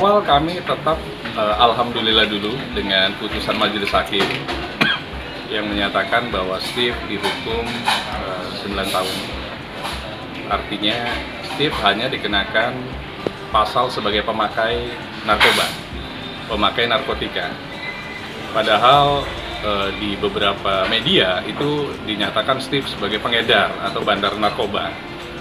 awal kami tetap alhamdulillah dulu dengan putusan majelis hakim yang menyatakan bahwa Steve dihukum 9 tahun. Artinya Steve hanya dikenakan pasal sebagai pemakai narkoba, pemakai narkotika. Padahal di beberapa media itu dinyatakan Steve sebagai pengedar atau bandar narkoba.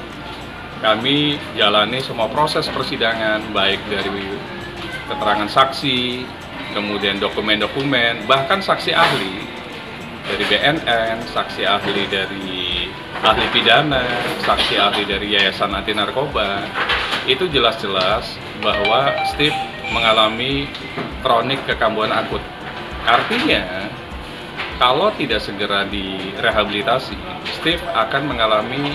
Kami jalani semua proses persidangan, baik dari keterangan saksi, kemudian dokumen-dokumen, bahkan saksi ahli dari BNN, saksi ahli dari ahli pidana, saksi ahli dari Yayasan Anti Narkoba. Itu jelas-jelas bahwa Steve mengalami kronik kekambuhan akut. Artinya, kalau tidak segera direhabilitasi, Steve akan mengalami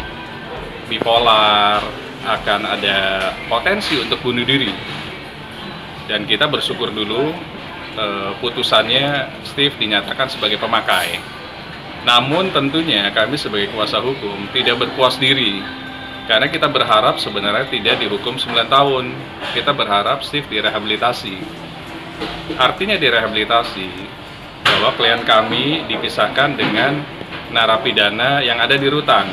bipolar, akan ada potensi untuk bunuh diri. Dan kita bersyukur dulu putusannya Steve dinyatakan sebagai pemakai. Namun tentunya kami sebagai kuasa hukum tidak berpuas diri, karena kita berharap sebenarnya tidak dihukum 9 tahun. Kita berharap Steve direhabilitasi. Artinya direhabilitasi bahwa klien kami dipisahkan dengan narapidana yang ada di rutan,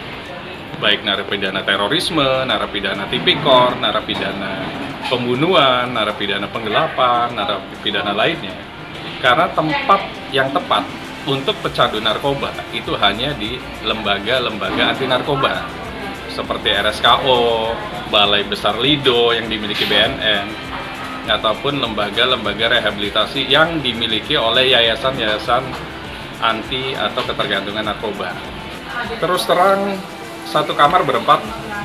baik narapidana terorisme, narapidana tipikor, narapidana pembunuhan, narapidana penggelapan, narapidana lainnya. Karena tempat yang tepat untuk pecandu narkoba itu hanya di lembaga-lembaga anti narkoba seperti RSKO, Balai Besar Lido yang dimiliki BNN, ataupun lembaga-lembaga rehabilitasi yang dimiliki oleh yayasan-yayasan anti atau ketergantungan narkoba. Terus terang, satu kamar berempat,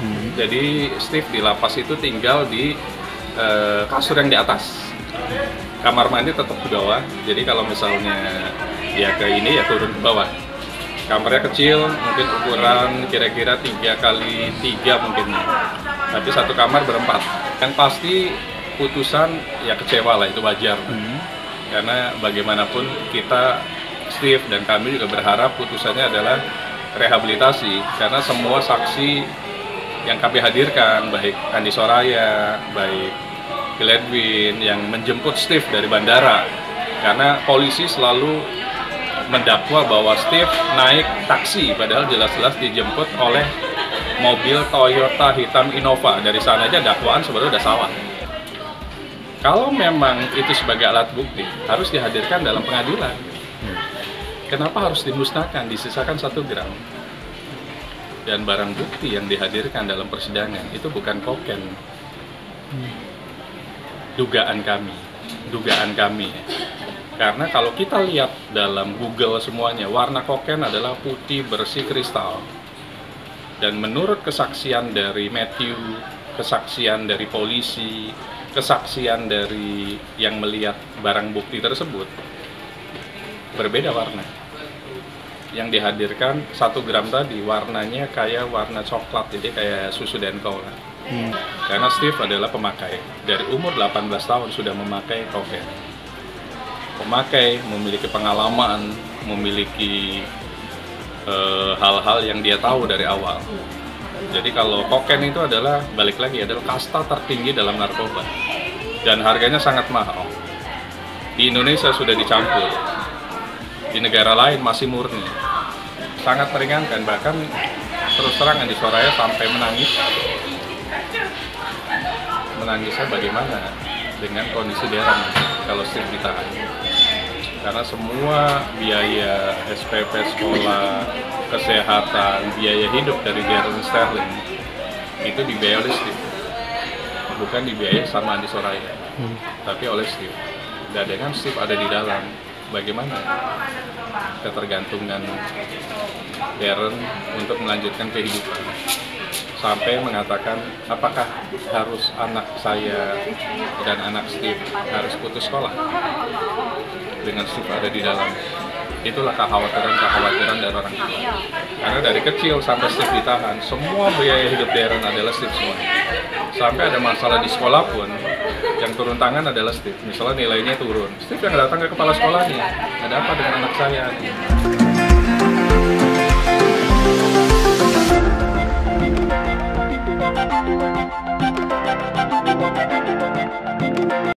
jadi Steve di lapas itu tinggal di kasur yang di atas. Kamar mandi tetap di bawah, jadi kalau misalnya dia ke ini ya turun ke bawah. Kamarnya kecil, mungkin ukuran kira-kira 3x3 mungkin, tapi satu kamar berempat. Yang pasti putusan ya kecewa lah, itu wajar. Karena bagaimanapun kita, Steve dan kami juga berharap putusannya adalah rehabilitasi, karena semua saksi yang kami hadirkan, baik Andi Soraya, baik Gledwin yang menjemput Steve dari bandara, karena polisi selalu mendakwa bahwa Steve naik taksi, padahal jelas-jelas dijemput oleh mobil Toyota hitam Innova. Dari sana aja dakwaan sebenarnya udah salah. Kalau memang itu sebagai alat bukti, harus dihadirkan dalam pengadilan. Kenapa harus dimusnahkan, disisakan 1 gram? Dan barang bukti yang dihadirkan dalam persidangan itu bukan kokain. Dugaan kami. Karena kalau kita lihat dalam Google semuanya, warna kokain adalah putih bersih kristal. Dan menurut kesaksian dari Matthew, kesaksian dari polisi, kesaksian dari yang melihat barang bukti tersebut, berbeda warna. Yang dihadirkan 1 gram tadi warnanya kayak warna coklat, jadi kayak susu Denko. Karena Steve adalah pemakai, dari umur 18 tahun sudah memakai kokain. Pemakai, memiliki pengalaman, memiliki hal-hal yang dia tahu dari awal. Jadi kalau kokain itu adalah, balik lagi, adalah kasta tertinggi dalam narkoba. Dan harganya sangat mahal. Di Indonesia sudah dicampur. Di negara lain masih murni. Sangat meringankan, bahkan terus terang Andi Soraya sampai menangis. Menangisnya bagaimana dengan kondisi Darren kalau Steve ditahan. Karena semua biaya SPP sekolah, kesehatan, biaya hidup dari Darren Sterling itu dibiayai oleh Steve. Bukan dibiayai sama Andi Soraya, tapi oleh Steve. Dan dengan Steve ada di dalam, bagaimana ketergantungan Darren untuk melanjutkan kehidupan, sampai mengatakan apakah harus anak saya dan anak Steve harus putus sekolah dengan Steve ada di dalam. Itulah kekhawatiran dari orang tua. Karena dari kecil sampai Steve ditahan, semua biaya hidup Darren adalah Steve semua. Sampai ada masalah di sekolah pun, yang turun tangan adalah Steve. Misalnya nilainya turun, Steve yang datang ke kepala sekolahnya, ada apa dengan anak saya?